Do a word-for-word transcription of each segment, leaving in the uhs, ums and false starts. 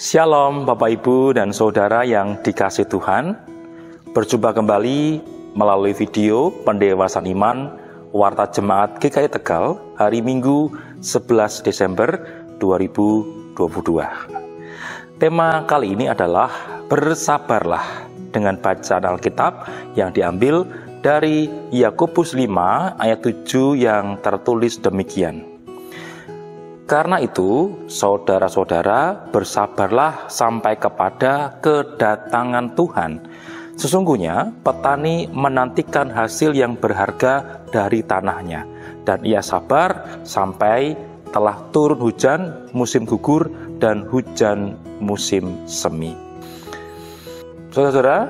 Shalom Bapak Ibu dan Saudara yang dikasihi Tuhan. Berjumpa kembali melalui video Pendewasaan Iman Warta Jemaat G K I Tegal hari Minggu sebelas Desember dua ribu dua puluh dua. Tema kali ini adalah bersabarlah, dengan bacaan Alkitab yang diambil dari Yakobus lima ayat tujuh yang tertulis demikian. Karena itu, saudara-saudara, bersabarlah sampai kepada kedatangan Tuhan. Sesungguhnya, petani menantikan hasil yang berharga dari tanahnya, dan ia sabar sampai telah turun hujan musim gugur dan hujan musim semi. Saudara-saudara,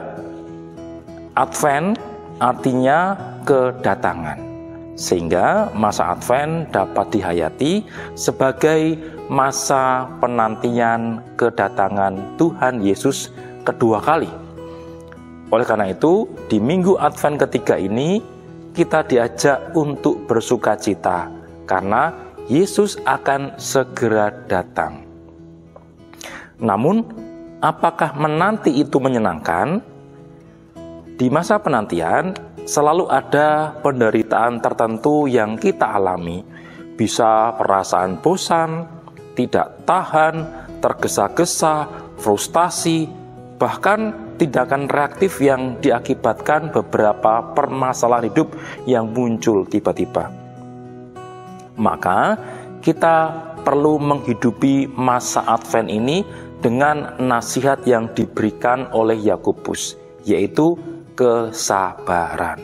Advent artinya kedatangan. Sehingga masa Advent dapat dihayati sebagai masa penantian kedatangan Tuhan Yesus kedua kali. Oleh karena itu, di minggu Advent ketiga ini, kita diajak untuk bersukacita, karena Yesus akan segera datang. Namun, apakah menanti itu menyenangkan? Di masa penantian, selalu ada penderitaan tertentu yang kita alami. Bisa perasaan bosan, tidak tahan, tergesa-gesa, frustasi, bahkan tindakan reaktif yang diakibatkan beberapa permasalahan hidup yang muncul tiba-tiba. Maka kita perlu menghidupi masa Advent ini dengan nasihat yang diberikan oleh Yakobus, yaitu kesabaran.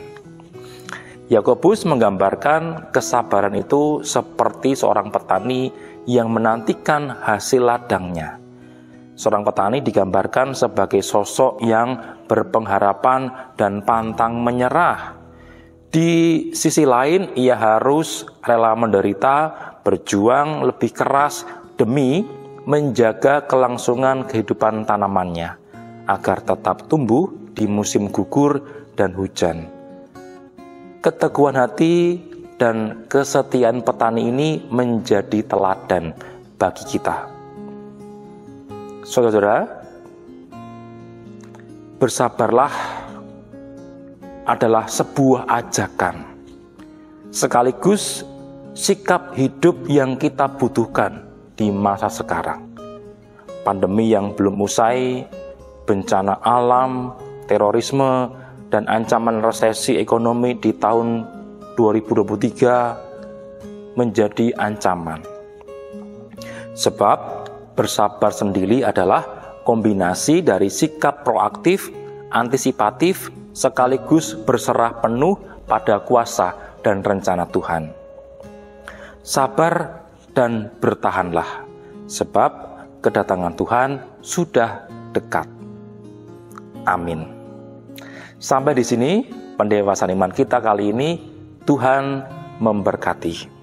Yakobus menggambarkan kesabaran itu seperti seorang petani yang menantikan hasil ladangnya. Seorang petani digambarkan sebagai sosok yang berpengharapan dan pantang menyerah. Di sisi lain, ia harus rela menderita, berjuang lebih keras demi menjaga kelangsungan kehidupan tanamannya agar tetap tumbuh di musim gugur dan hujan. Keteguhan hati dan kesetiaan petani ini menjadi teladan bagi kita. Saudara-saudara, bersabarlah adalah sebuah ajakan, sekaligus sikap hidup yang kita butuhkan di masa sekarang. Pandemi yang belum usai, bencana alam, terorisme, dan ancaman resesi ekonomi di tahun dua ribu dua puluh tiga menjadi ancaman. Sebab bersabar sendiri adalah kombinasi dari sikap proaktif, antisipatif, sekaligus berserah penuh pada kuasa dan rencana Tuhan. Sabar dan bertahanlah, sebab kedatangan Tuhan sudah dekat. Amin. Sampai di sini pendewasaan iman kita kali ini. Tuhan memberkati.